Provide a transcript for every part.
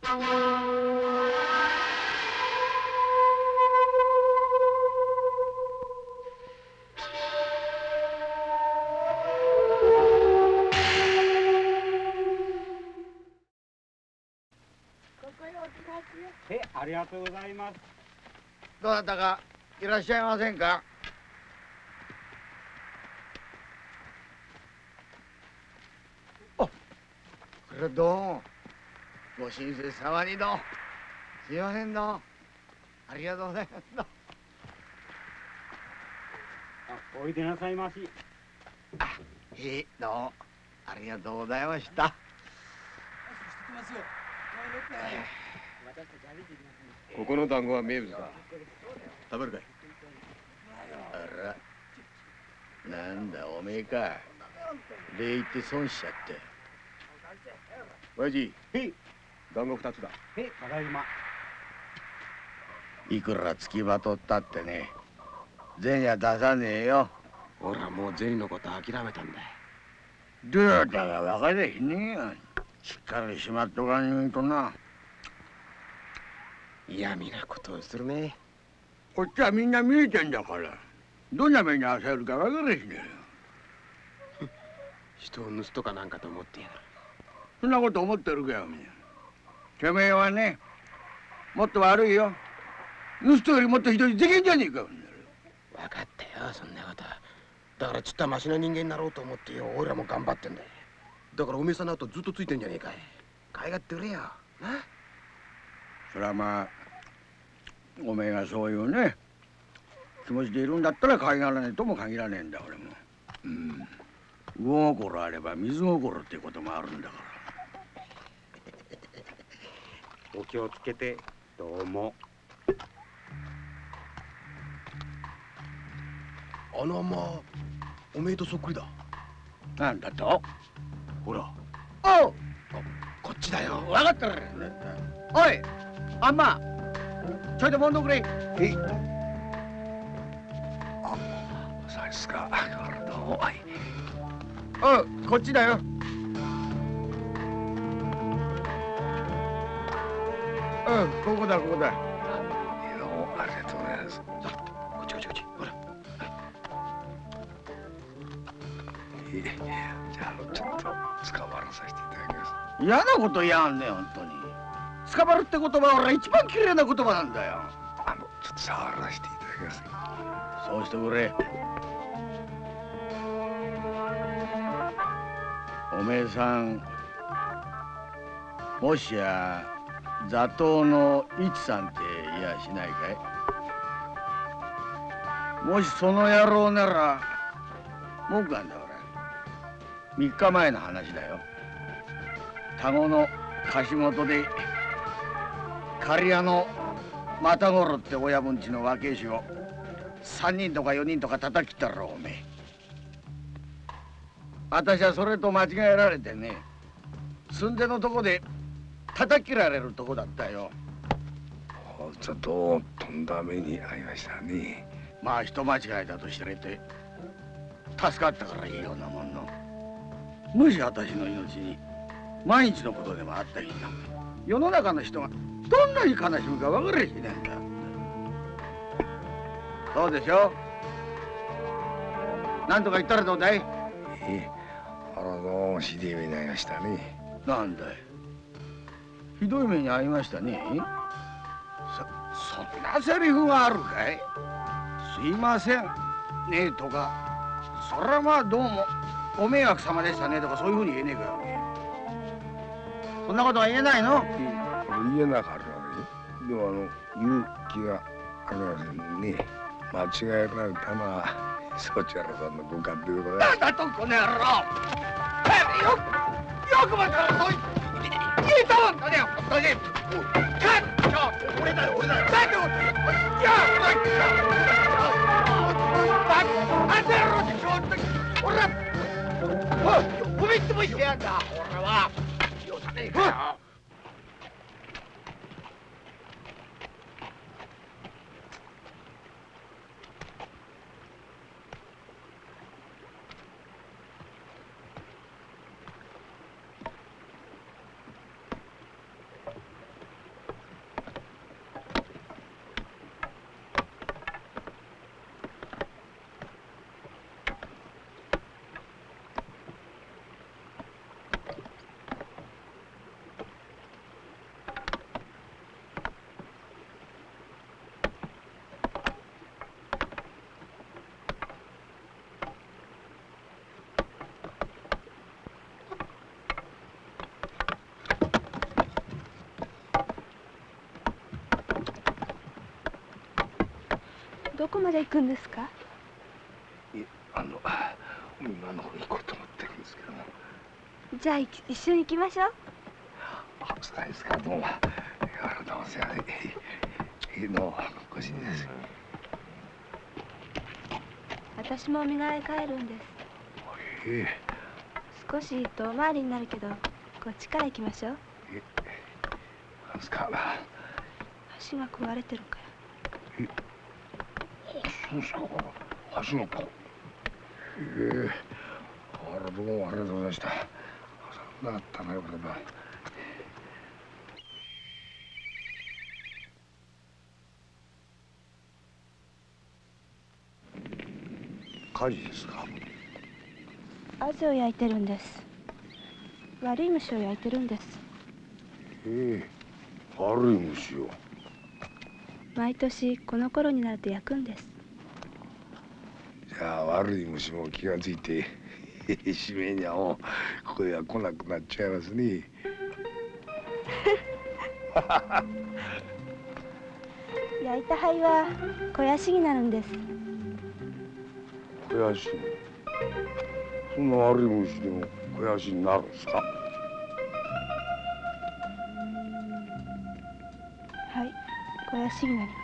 ありがとうございます。 どなたかいらっしゃいませんか？あ、これどうもご親切様にどうすいませんどうありがとうございますどうおいでなさいまし。 どうもありがとうございました。 ここの団子は名物だ。食べるかい？ あら、なんだおめえか。礼言って損しちゃって。 親父、団子2つだ。 ただいま。 いくら付きまとったってね、銭は出さねえよ。 俺はもう銭のこと諦めたんだよ。 どうだか分かりゃしねえよ。しっかりしまっとかねえとな。 嫌味なことをするね。 こっちはみんな見えてんだから、どんな目に遭わせるか分かりゃしねえよ。 人を盗とかなんかと思ってやる。 そんなこと思ってるかよ、みんな。てめえはね、もっと悪いよ。盗人よりもっとひどい事件じゃねえか。 分かったよ、そんなこと。だからちったマシな人間になろうと思ってよ、俺らも頑張ってんだよ。だからおめえさんの後ずっとついてんじゃねえかい。かいがってくれよ。な？ そりゃまあ、おめえがそういうね、気持ちでいるんだったらかいがらねえとも限らねえんだ、俺も。魚心あれば水心っていうこともあるんだから。 お気をつけて、どうも。 あのまあ、おめえとそっくりだ。 なんだと？ ほら。 おう！ こっちだよ。 分かってる。おい、あんま、ちょいともんどくれ。 さすが、どうも。 おう、こっちだよ。ここだ、ここだ。 どうもありがとうございます。さあ、こっちこっちこっち。ほら。じゃあ、ちょっと捕まらさせていただきます。 嫌なこと言やんね、本当に。捕まるって言葉は俺は一番綺麗な言葉なんだよ。 ちょっと触らせていただきます。 そうしてくれ。おめえさん、もしや座頭の一さんって言やしないかい？もしその野郎なら文句なんだ俺。3日前の話だよ。田子の貸元で刈谷の又五郎って親分ちの若え衆を3人とか4人とか叩き切ったろおめえ。私はそれと間違えられてね、寸出のとこで叩き切られるとこだったよ。 ちょっととんだ目に遭いましたね。 まあ人間違いだと知れて助かったからいいようなもんの。もし私の命に万一のことでもあった日な、世の中の人がどんなに悲しむか分かりゃしねえんだ。そうでしょ？なんとか言ったらどうだい？ どうもひでえ目に遭いましたね。 なんだい、ひどい目に遭いましたね。そんなセリフがあるかい？すいませんねえとか、それはまあどうもご迷惑様でしたねとか、そういうふうに言えねえかよ。そんなことは言えないの？ 言えなかったね。でも勇気がありませんね。間違えられたのはそちらさんのご勘でございます。 なんだとこの野郎！よくまたそう言えたもんだね、本当に。俺だよ、俺だよ。だけど、じゃあんたやろってちょっと、俺は、ごめんっても言ってやんだ、俺は。よさねえかよ。 どこまで行くんですか？ 海側の方行こうと思ってるんですけども。 じゃあ一緒に行きましょう。 そうですか、どうも。どうもすいません。どうも、ご主人です。 私も身柄へ帰るんです。少し遠回りになるけど、こっちから行きましょう。 なんですか。 橋が壊れてるから。 そうですか。橋がどうもありがとうございました。なかったな、よかったな。火事ですか？ アジを焼いてるんです。悪い虫を焼いてるんです。 悪い虫を。 毎年この頃になると焼くんです。 じゃあ悪い虫も気がついてしめにはもうここへは来なくなっちゃいますね。 焼いた灰は肥やしになるんです。 肥やし？そんな悪い虫でも肥やしになるんですか？ はい、肥やしになります。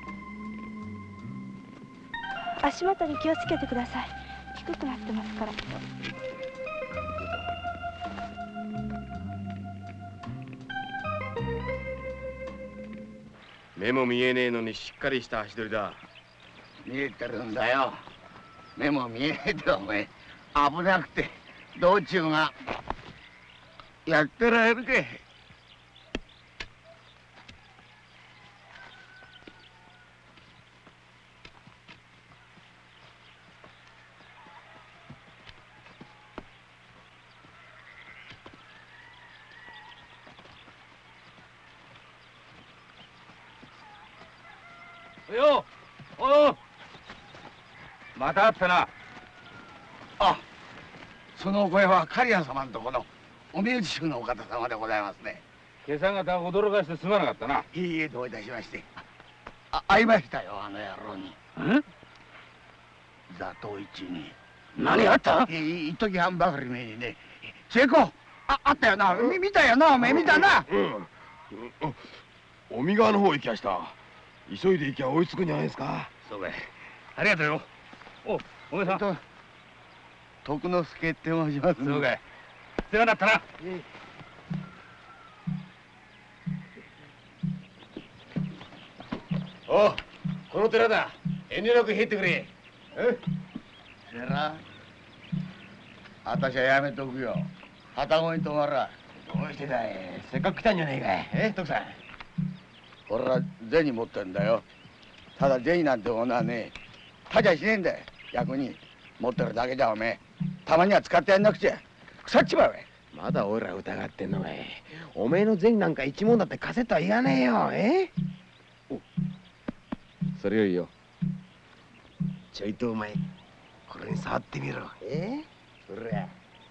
足元に気をつけてください。低くなってますから。 目も見えねえのにしっかりした足取りだ。 見えてるんだよ。目も見えねえでお前危なくて道中がやってられるけ。 よおまた会ったな。 あ、そのお声は刈谷様のとこのお身内衆のお方様でございますね。 今朝方驚かしてすまなかったな。 いいえ、どういたしまして。会いましたよ、あの野郎に。座頭市に。 何があった？ 一時半ばかり前にね。聖子、あったよな。見たよな、お前見たな。 おみ側の方行きやした。急いで行きゃ追いつくんじゃないですか。 そうかい。 ありがとうよ。お前さん。 徳之助って申します。 そうかい。世話になったな。 おう、この寺だ。遠慮なく入ってくれ。 寺？あたしはやめとくよ。旅籠に泊まら。 どうしてだい。せっかく来たんじゃねえかい。徳さん。 俺は銭持ってんだよ。ただ銭なんてものはね、他じゃしねえんだよ。逆に持ってるだけじゃおめえたまには使ってやんなくちゃ腐っちまうわ。 まだおいら疑ってんのかい。おめえの銭なんか一文だって貸せとは言わねえよ。それよりよ、ちょいとお前これに触ってみろ。ほら。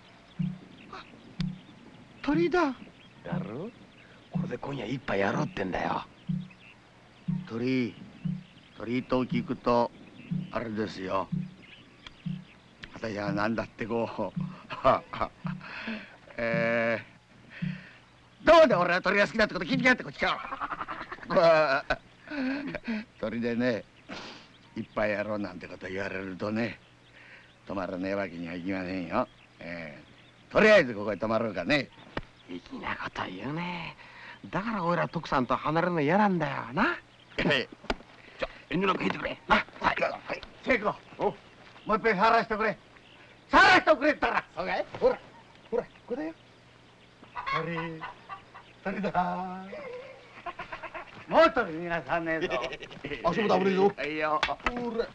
鳥だ。 だろ。これで今夜一杯やろうってんだよ。 鳥と聞くとあれですよ。私は何だってこうどうで俺は鳥が好きだってこと聞いてきやってこっちか。鳥でね一杯やろうなんてこと言われるとね泊まらねえわけにはいきませんよ。とりあえずここへ泊まろうかね。 粋なこと言うね。だからおいら徳さんと離れるの嫌なんだよな。じゃ遠慮なく入ってくれ。 はい。聖子、もう一杯触らせてくれ。触らせてくれったら。そうかい。ほらここだよ。鳥だ。もう鳥逃がさねえぞ。 足元危ねえぞ。 はいよ。 ほら。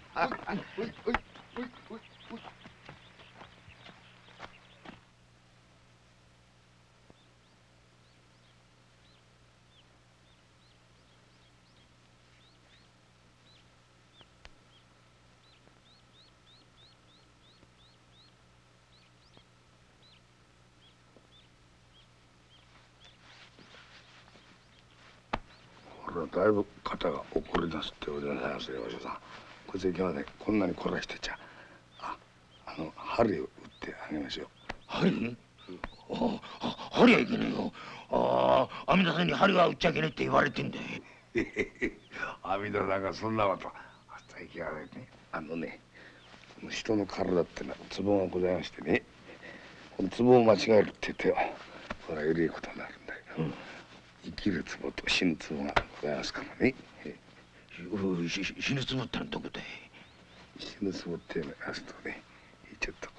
これはだいぶ肩が怒り出すってことでございますね、お嬢さん。 こいつ今までこんなに凝らしてちゃ針を打ってあげましょう。 針？針はいけねえよ。阿弥陀さんに針は打っちゃいけねえって言われてんだよ。 阿弥陀さんがそんなこと最近はね、人の体ってのはツボがございましてね、このツボを間違えるって手はこれはえれいことになるんだけど、生きるツボと死ぬツボがございますからね。 死ぬつもったらどこだい？ 死ぬツボっていうのをやすとね、ちょっと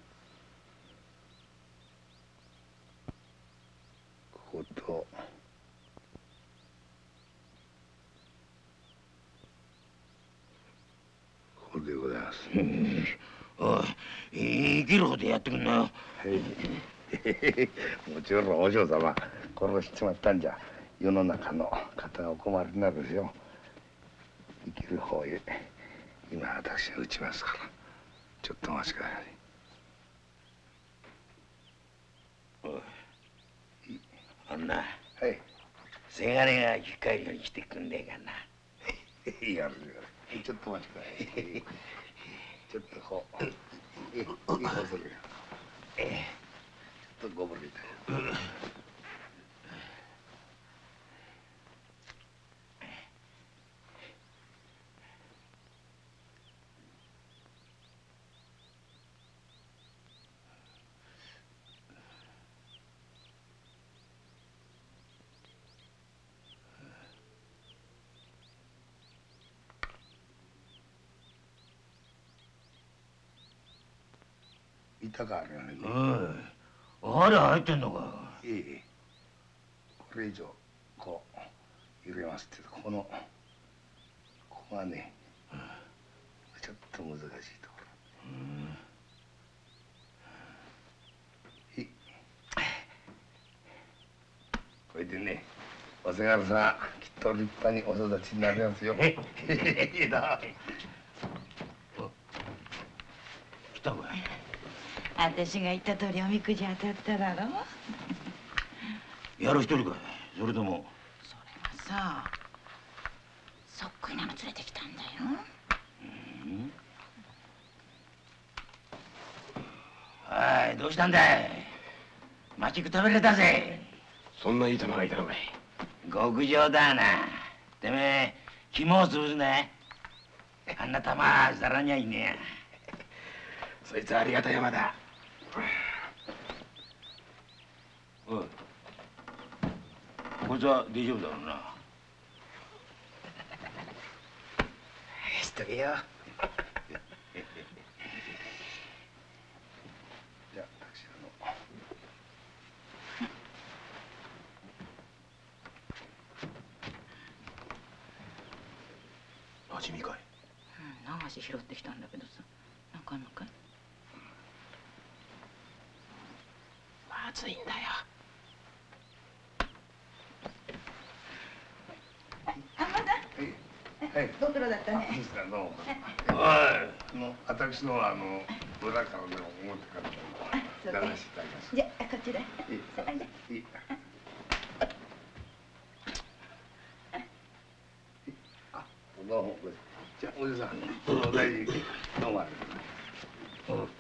こことここでございます。 おい、生きるほどやってくんなよ。 もちろんお嬢様殺しちまったんじゃ世の中の方がお困りになるですよ。生きる方へ今私が打ちますからちょっとお待ちください。 あんな、 はい。 せがれが生き返るようにしてくんねえかな。 やるちょっとお待ちください。ちょっとこういいことするよ。ちょっとご無理だよ。痛かあるよね。 あれ入ってんのか。 これ以上こう入れますってこのここがね、ちょっと難しいところ。これでね、おせがれさんきっと立派にお育ちになりますよ。いいな。 来たかい。 私が言った通りおみくじ当たっただろ。 やる一人かい。それとも。 それがさ、そっくりなの連れてきたんだよ。 はい、どうしたんだい。待ちくたびれたぜ。 そんないい玉がいたのかい。 極上だな。てめえ肝を潰すね。あんな玉ざらにゃいねえや。 そいつはありがた山だ。 おい、こいつは大丈夫だろうな。 しとけよ。 じゃあ私味見かい。 流し拾ってきたんだけどさ、なんかあんのかい。 まずいんだよ。 はい。 ご苦労だったね。 ですからどうも。 お私の裏からでも表からでも流していただきます。 じゃあこっちで。 いい。どうも。じゃあおじさんどうぞ大事にどうもありがとう。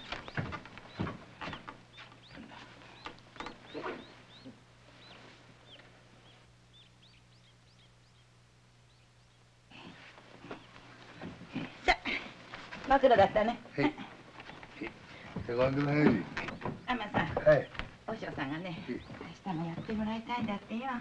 枕だったね。 はい。ご覧ください。 アマさん、 はい。 お嬢さんがね、明日もやってもらいたいんだってよ。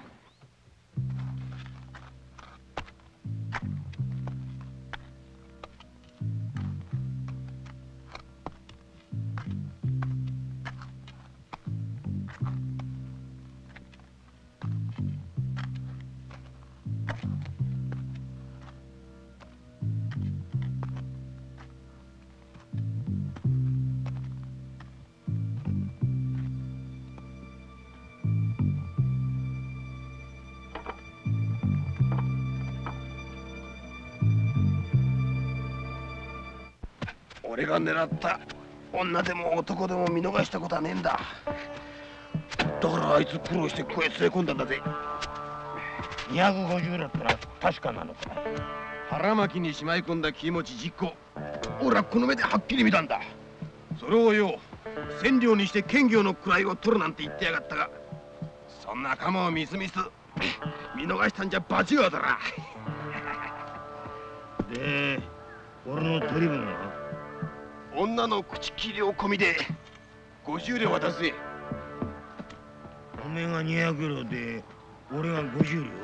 俺が狙った女でも男でも見逃したことはねえんだ。だからあいつ苦労してここへ連れ込んだんだぜ。 250だったら確かなのか。 腹巻きにしまい込んだ気持ち10個俺はこの目ではっきり見たんだ。それをよ千両にして検校の位を取るなんて言ってやがったが、そんな鎌をみすみす見逃したんじゃ罰が当たら。 で俺の取り分は？ 女の口切りを込みで50両渡すぜ。 おめえが200両で俺が50両？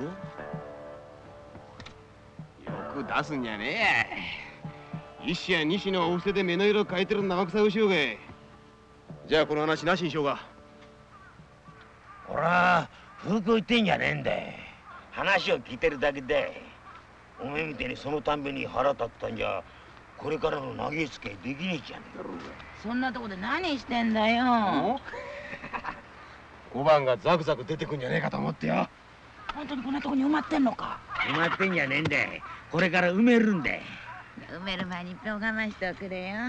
よく出すんじゃねえ。一子や二子のお布施で目の色変えてる生臭い牛をがい。じゃあこの話なしにしようか。 俺は風光言ってんじゃねえんだよ。話を聞いてるだけで。おめえみてえにそのたんびに腹立ったんじゃこれからの投げつけできねえじゃねえか。 そんなとこで何してんだよ。 小判がザクザク出てくんじゃねえかと思ってよ。 本当にこんなとこに埋まってんのか。 埋まってんじゃねえんだよ。これから埋めるんだよ。 埋める前に一票我慢しておくれよ。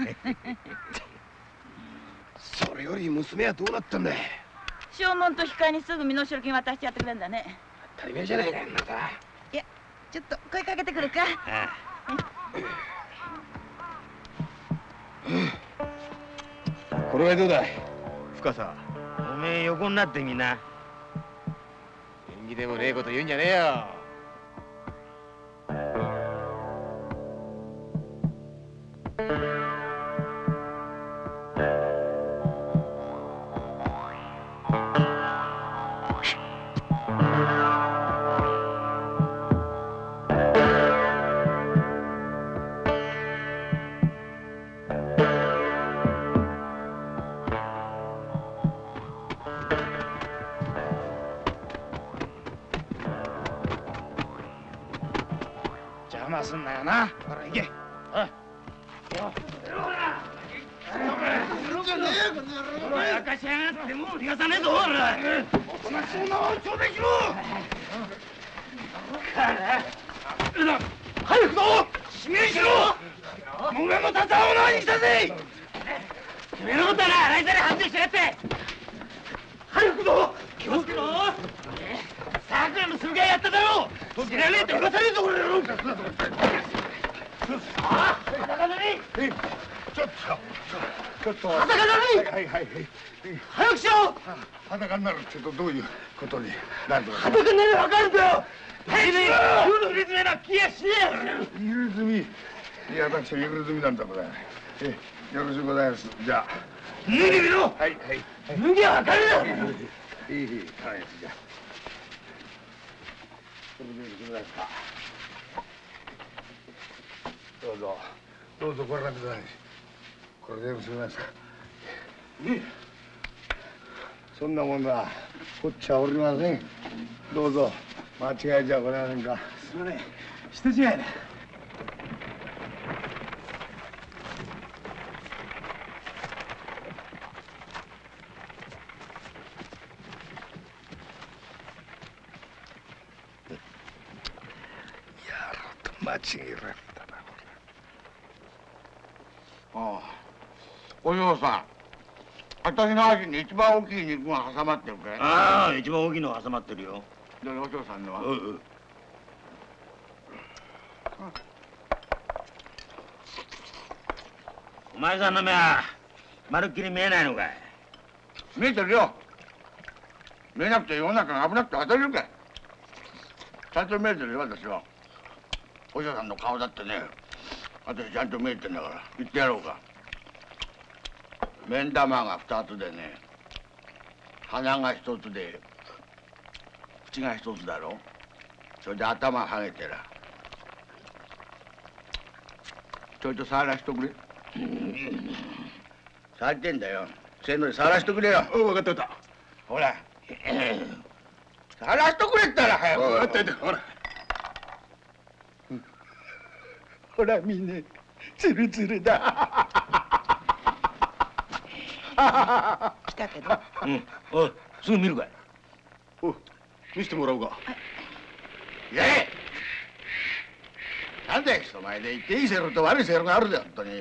それより娘はどうなったんだい。 証文と引き換えにすぐ身代金渡してやってくれんだね。 当たり前じゃないかあんなた。 いやちょっと声かけてくるか。 これはどうだい深さ。 おめえ横になってみな。 縁起でもねえこと言うんじゃねえよ。 邪魔すんなよな。ほら行け。やかしやがってもう逃がさねえぞ。ほらおとなしそうな頂戴しろ。早くぞ指名しろ。おめえも立たんを何にしたぜ。てめえのことはな洗いざらい判定してやって。早くぞ気をつけろ。さくらのするがやっただろう。知らねえと言わさねえぞこれよ。ああ裸だね。ちょっと裸だね。はい早くしろ。 裸になるってどういうことになるのか。 裸になれば分かるんだよ。早くしろ。今日の入れ墨な気がしねえ。 入れ墨。いや私は入れ墨なんだこれ。よろしゅうございます。じゃあ脱いでみろ。 はい脱ぎゃ分かるだ。 いいはいじゃあこれでよろしゅうございますか。どうぞご覧ください。これでよろしゅうございますか。そんなもんだこっちはおりません。どうぞ間違いじゃございませんか。 すまねえ人違いだ。 間違えられたな。 ああお嬢さん、私の足に一番大きい肉が挟まってるかい。 ああ一番大きいのが挟まってるよ。 でお嬢さんのは。 お前さんの目はまるっきり見えないのかい。 見えてるよ。見えなくて世の中が危なくて当たれるかい。ちゃんと見えてるよ私は。お嬢さんの顔だってね私ちゃんと見えてんだから言ってやろうか。目ん玉が2つでね鼻が1つで口が1つだろ。それで頭はげてらちょいと触らしとくれ。触ってんだよ。せーので触らしとくれよ。 分かった分かった。 ほら触らしとくれったら早く。 分かったほら。 ほらみんなツルツルだ。 来たけど。 おいすぐ見るかい。 お見せてもらおうか。 いやなんだよ人前で言っていいセロと悪いセロがあるで本当に。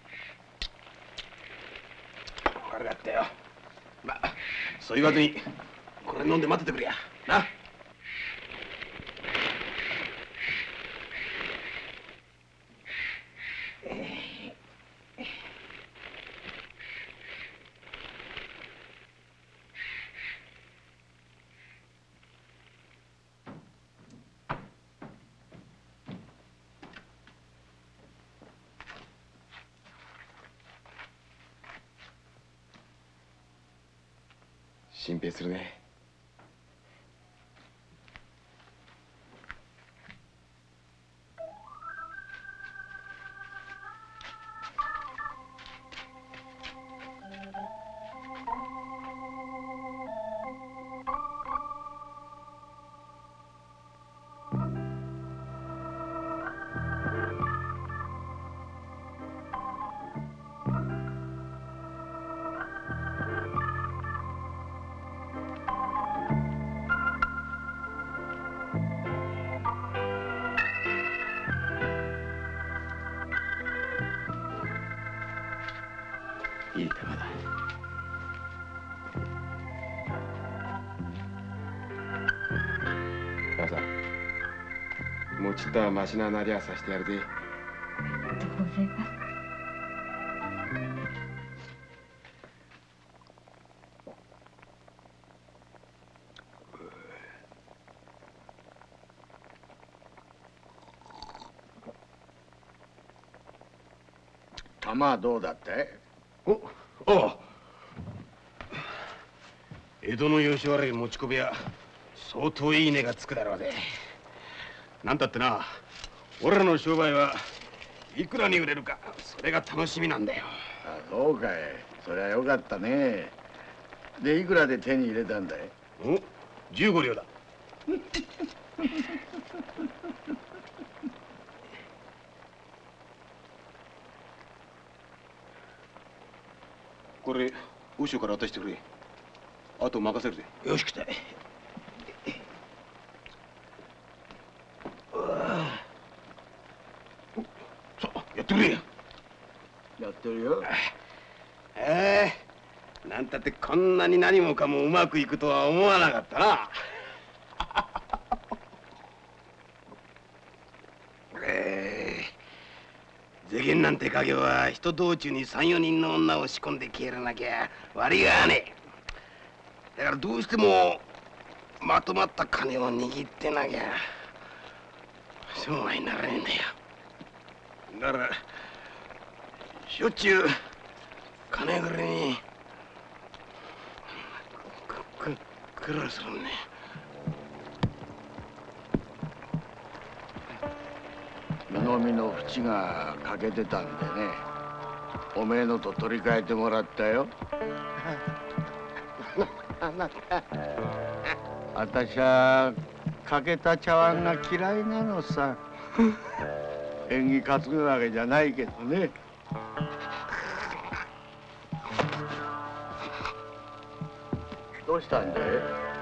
悪かったよ。まあそう言わずにこれ飲んで待っててくれやな。 心配するね。 いい手間だ。 母さん、もうちっとはマシななりゃさしてやるで。 ありがとうございます。 玉はどうだって？ おあ、江戸の吉原へ持ち込みは相当いい値がつくだろうで。なんだってな、俺らの商売はいくらに売れるか、それが楽しみなんだよ。 あ、そうかい。そりゃよかったね。で、いくらで手に入れたんだい？ お、15両だ。これ和尚から渡してくれ。あと任せるぜ。 よし来た。 さあやってくれ。 やってるよ。 なんたってこんなに何もかもうまくいくとは思わなかったな。世間なんて家業は人道中に3、4人の女を仕込んで消えらなきゃ割りがねえ。だからどうしてもまとまった金を握ってなきゃ商売にならねえんだよ。だからしょっちゅう金繰りに苦労するんね。 身の縁が欠けてたんでね。おめえのと取り替えてもらったよ。あたしゃ欠けた茶碗が嫌いなのさ。縁起担ぐわけじゃないけどね。どうしたんだい？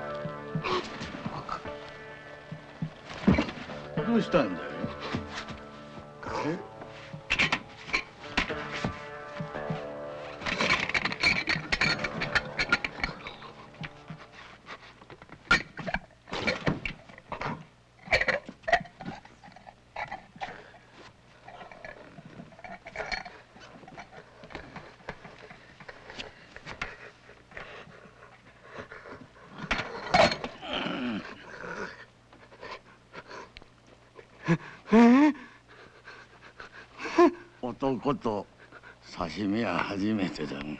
どうしたんだい？え？男と刺身は初めてだが。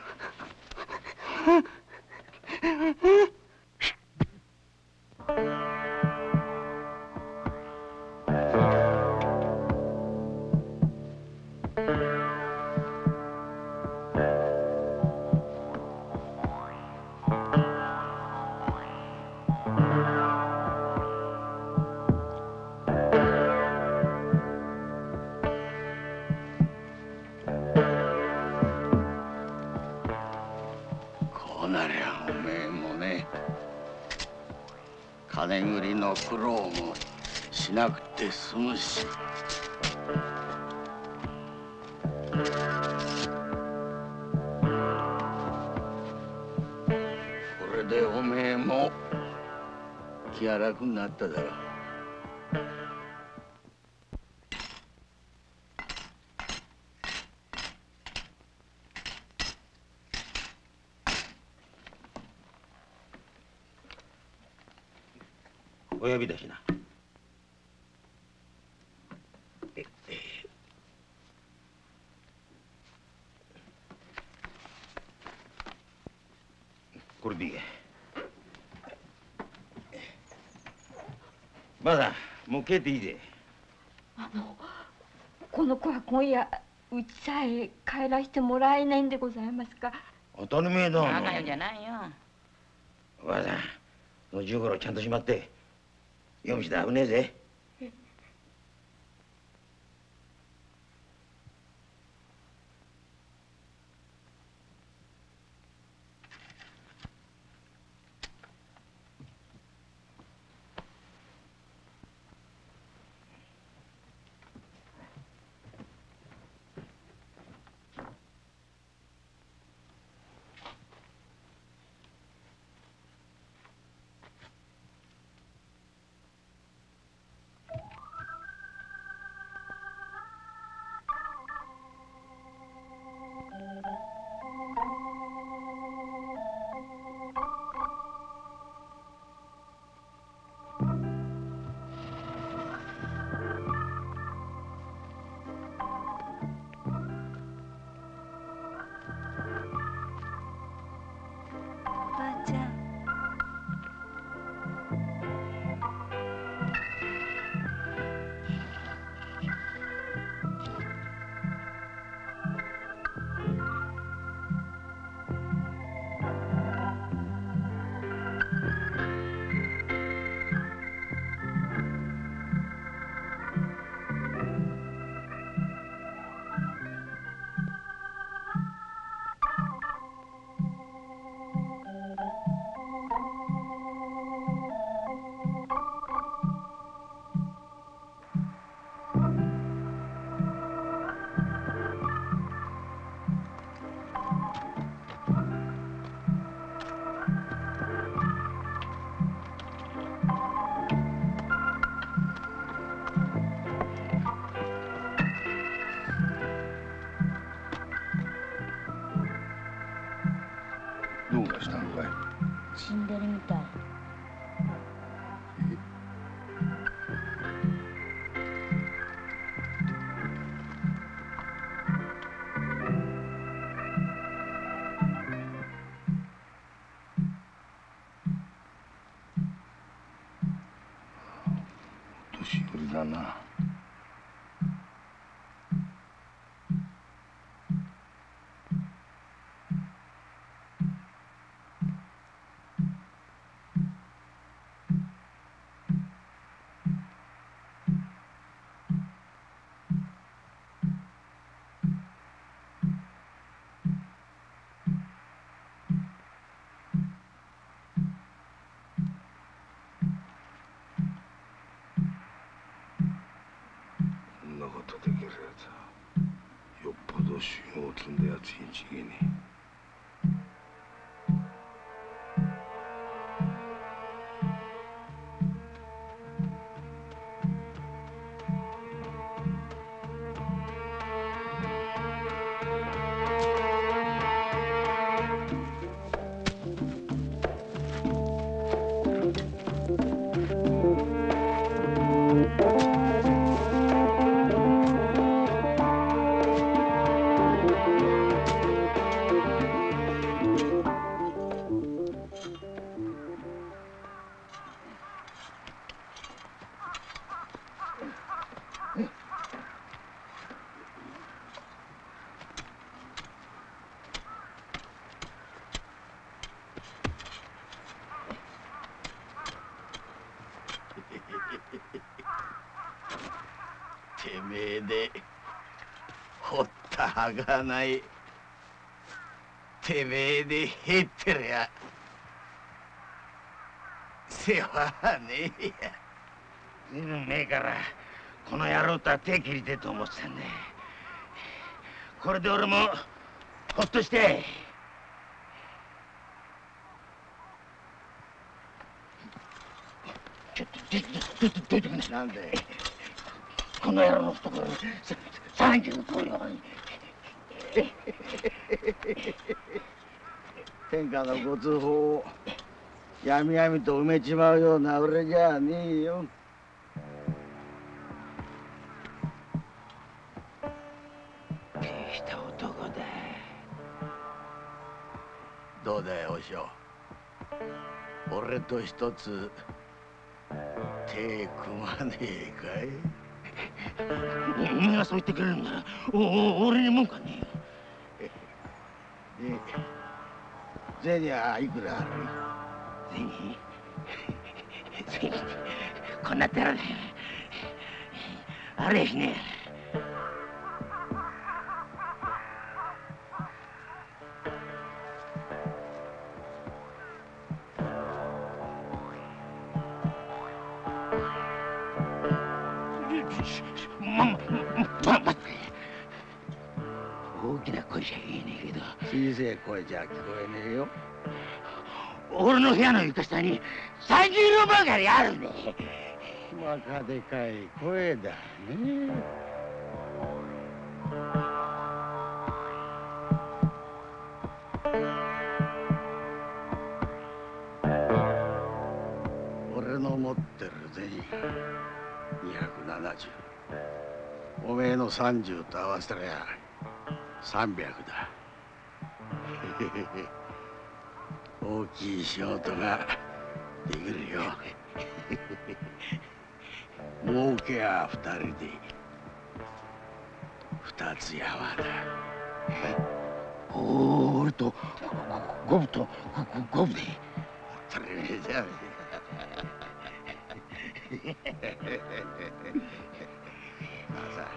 こうなりゃおめえもね、金繰りの苦労もしなくて済むし。これでおめえも気が楽になっただろう。 お呼びだしな。これでいい。 ばあさん、もう帰っていいで。 この子は今夜うちさえ帰らしてもらえないんでございますか。 当たり前だわ仲良いんじゃないよ。 おばあさん、の10頃ちゃんとしまって。夜道で危ねえぜ。 おばあちゃん。 どうかしたのかい？ 死んでるみたい。 お年寄りだな。そんなことできるやつはよっぽど修行を積んだやつに違いねえ。てめえでほったはがないてめえで減ってりゃ世話はねえや。 ずいぶん前からこの野郎とは手切りてえと思ってたんだ。これで俺もほっとして。ちょっとどいてくんね。 なんでこの野郎の懐に30個よ。 天下のご通報をやみやみと埋めちまうような俺じゃねえよ。 大した男だ。 どうだよおしょ。俺と一つ手組まねえかい。 お前がそう言ってくれるんなら俺に文句はねで銭はいくらある？ 銭こんなってらだよ。あれやしね待って。大きな声じゃ言えねえけど小せえ声じゃ聞こえねえよ。 俺の部屋の床下に30両ばかりあるね。 バカでかい声だね。俺の持ってる銭270。おめえの30と合わせりゃ300だ。大きい仕事ができるよ。儲けは2人で2つ山だ。 俺と五分五分で当たり前じゃねえか。さ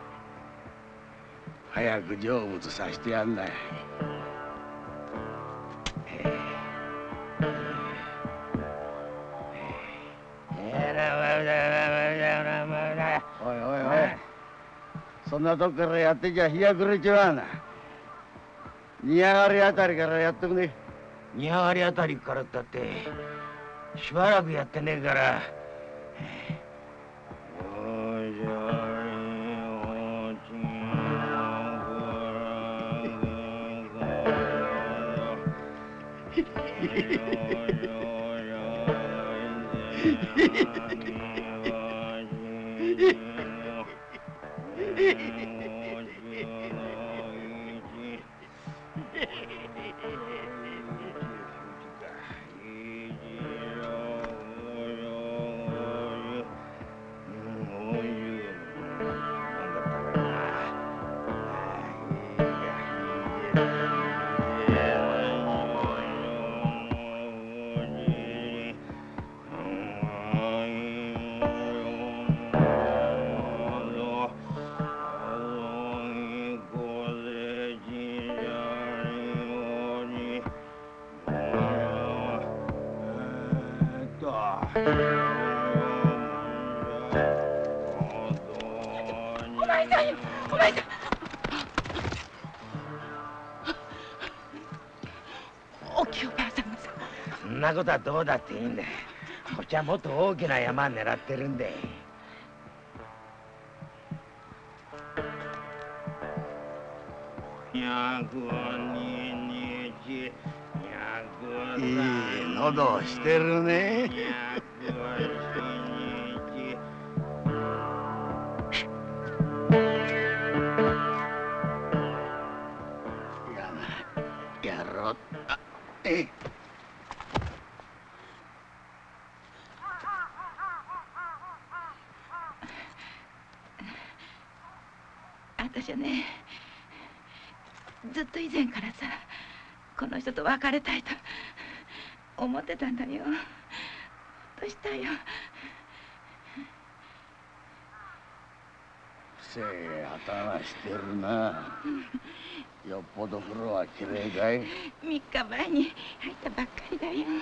早く成仏させてやんなよ。おいおいおい、そんなとこからやってちゃ日が暮れちまうな。煮上がりあたりからやってくね。 煮上がりあたりからだってしばらくやってねえから。 お前さんよ、お前さん。おきおばあさんがさ。 そんなことはどうだっていいんだ。こっちはもっと大きな山狙ってるんで。 いい喉してるね。やろう。あ、 私はね、ずっと以前からさ、この人と別れたいと思ってたんだよ。どうしたよ。 せえ頭してるな。よっぽど風呂はきれいかい。 3日前に入ったばっかりだよ。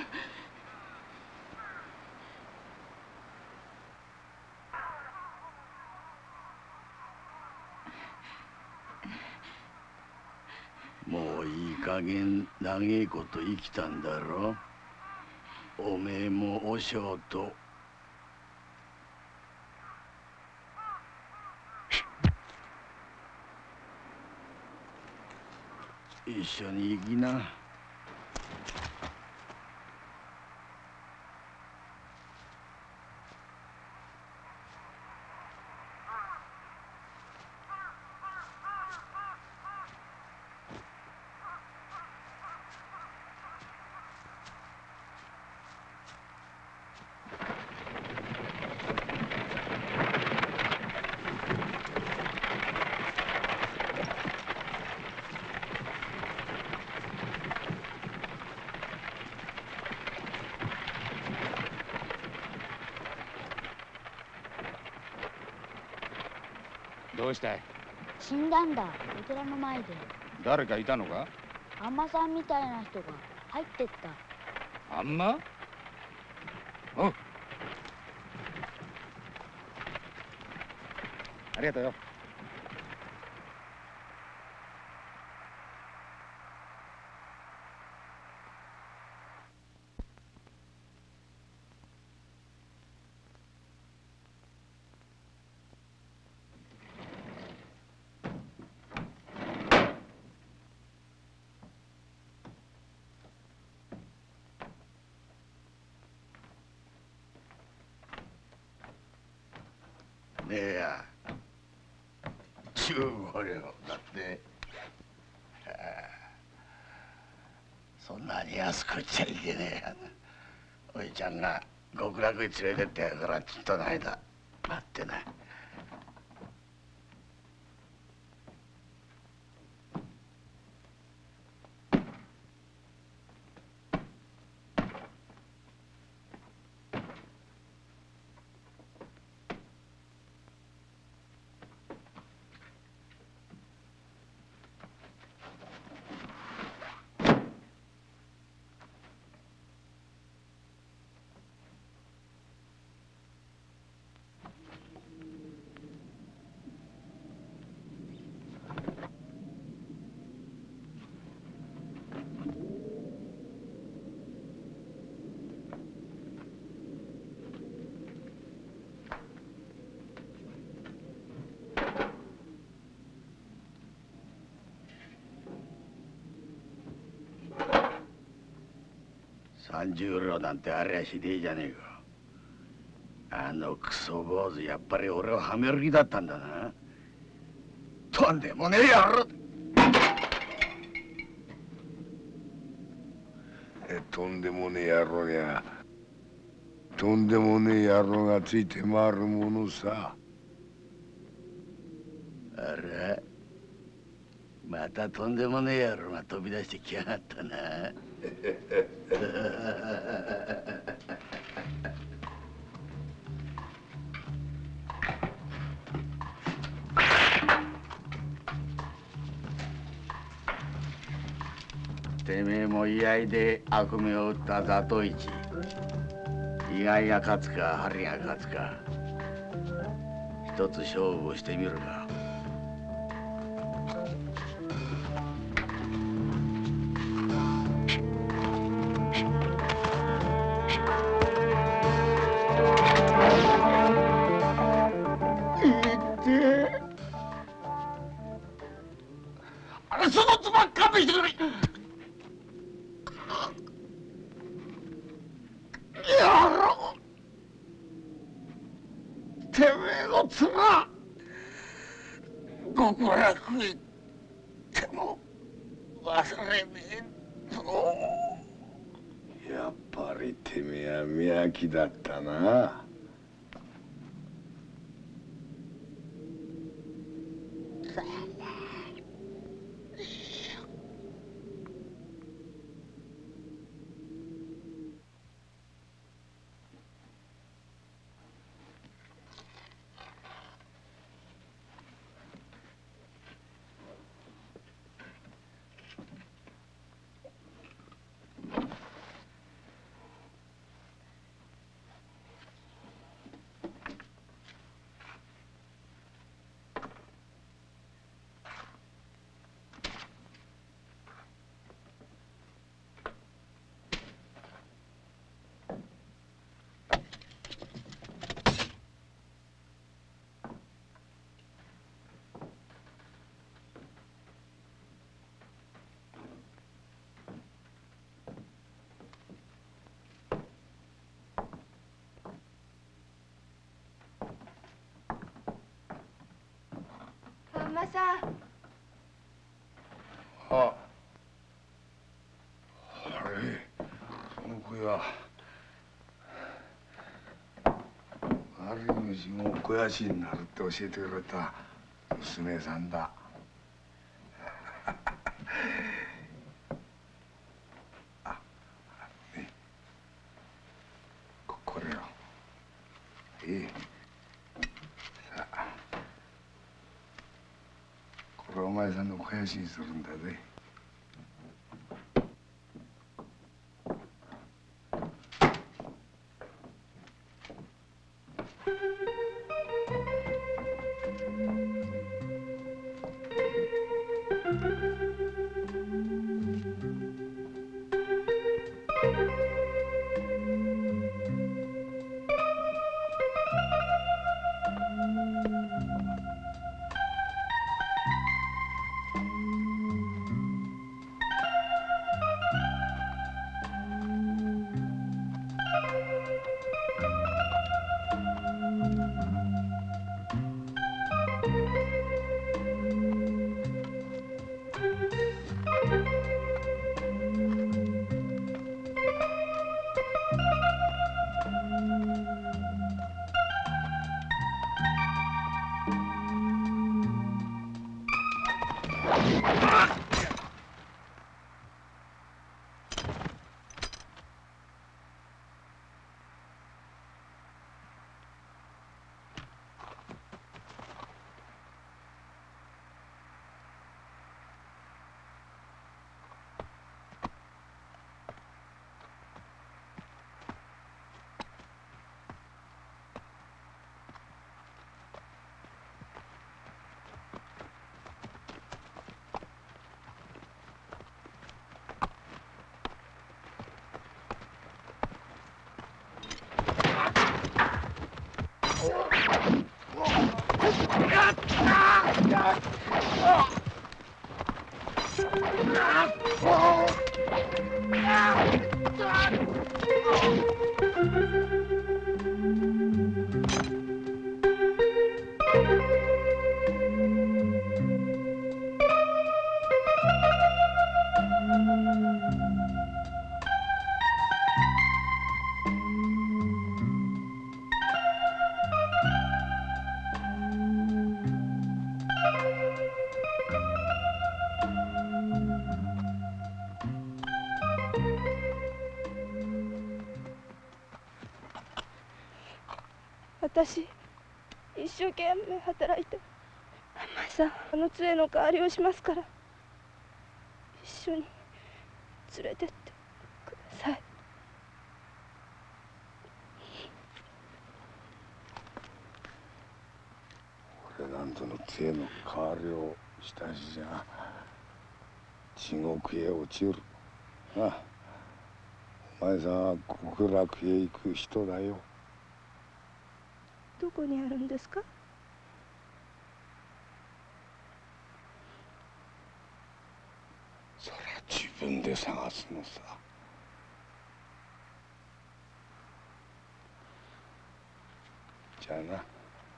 もういい加減長えこと生きたんだろ。おめえも和尚と一緒に行きな。 うしたい？ 死んだんだ、お寺の前で。 誰かいたのか？ あんまさんみたいな人が入ってった。 あんま？おう。ありがとうよ。 ねえや15両だって。そんなに安く売っちゃいけねえや。おいちゃんが極楽に連れてってやるからちょっとの間待ってな。30両なんてありゃしねえじゃねえか。あのクソ坊主やっぱり俺をはめる気だったんだな。とんでもねえ野郎。 とんでもねえ野郎にゃとんでもねえ野郎がついて回るものさ。 あら、またとんでもねえ野郎が飛び出してきやがったな。てめえも居合で悪名を打った座頭市、意外が勝つか針が勝つか、一つ勝負をしてみるか。そのつば勘弁してくれ。野郎、てめえの妻極楽へ行っても忘れねえぞ。 やっぱりてめえは宮城だったな。 あんまさん。 あれ、その声は悪い虫も肥やしになるって教えてくれた娘さんだ。あ、ね、これを。さあ。 前さんの肥やしにするんだぜ。 私一生懸命働いて甘井さんあの杖の代わりをしますから一緒に連れてってください。 俺なんぞの杖の代わりをしたしじゃ地獄へ落ちる。なあ、お前さんは極楽へ行く人だよ。 どこにあるんですか？ そりゃ自分で探すのさ。じゃあな。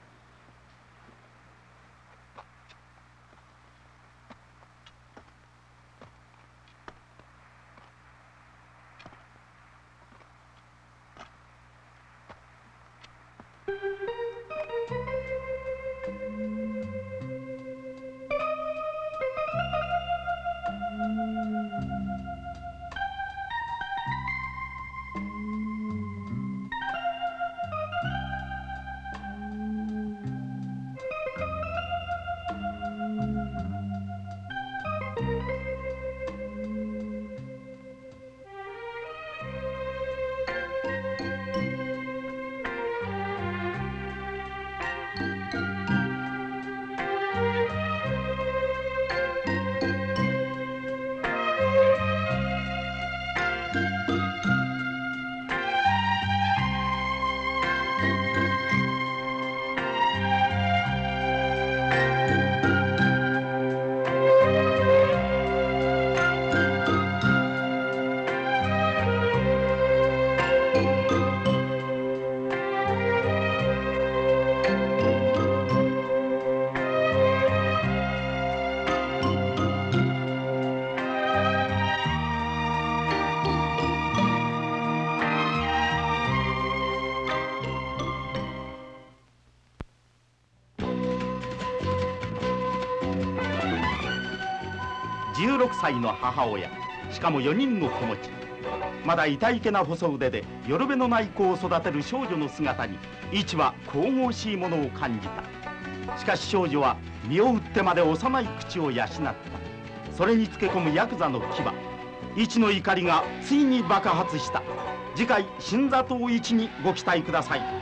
16歳の母親、しかも4人の子持ち、まだ痛いけな細腕でよろべのない子を育てる少女の姿に、一は神々しいものを感じた。 しかし少女は身を売ってまで幼い口を養った。それにつけ込むヤクザの牙、一の怒りがついに爆発した。次回新座頭一にご期待ください。